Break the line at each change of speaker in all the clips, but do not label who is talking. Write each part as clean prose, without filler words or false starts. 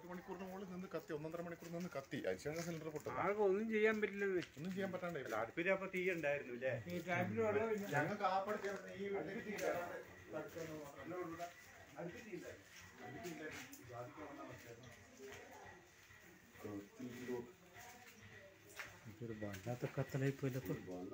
മണിക്കൂറിന് മുകളിൽ നിന്ന് കത്തി, 1.5 മണിക്കൂർ നിന്ന് കത്തി. അതിനുശേഷം സിലിണ്ടർ പൊട്ടും.
ആർക്കും ഒന്നും ചെയ്യാൻ പറ്റില്ലെന്ന്.
ഒന്നും ചെയ്യാൻ പറ്റാണ്ട്
അടുപ്പിൽ അപ്പൊ തീ ഉണ്ടായിരുന്നു അല്ലേ?
ഞങ്ങൾക്ക് ഈ
ഒരു വല്ലാത്ത കത്തലായി പോയില്ലപ്പോ.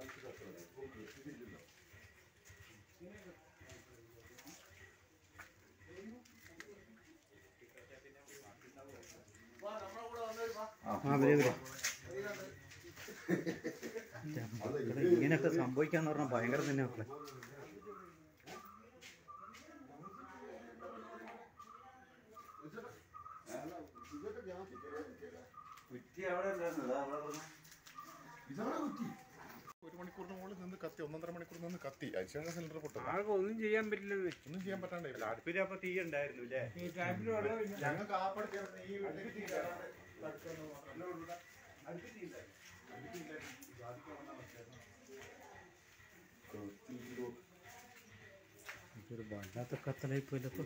ഇങ്ങനെയൊക്കെ സംഭവിക്കാന്ന് പറഞ്ഞാൽ ഭയങ്കരം തന്നെ മക്കളെ.
ഒരു മണിക്കൂറിന് മുകളിൽ നിന്ന് കത്തി, 1.5 മണിക്കൂർ നിന്ന് കത്തി. അതിനുശേഷം സിലിണ്ടർ പൊട്ടും.
ആർക്കും ഒന്നും ചെയ്യാൻ പറ്റില്ലെന്ന്.
ഒന്നും ചെയ്യാൻ പറ്റാണ്ട്
അടുപ്പിൽ അപ്പൊ തീ ഉണ്ടായിരുന്നു അല്ലേ?
ഞങ്ങൾക്ക്
ഒരു വല്ലാത്ത കത്തലായി പോയില്ലപ്പോ.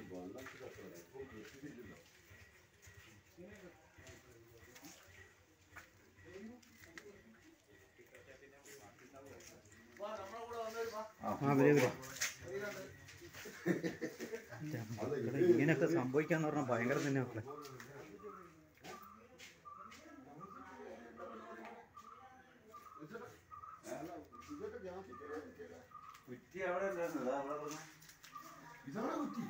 ഇങ്ങനെയൊക്കെ സംഭവിക്കാന്ന് പറഞ്ഞാൽ ഭയങ്കരം തന്നെ മക്കളെ.
ഇതാണ് കുറ്റി.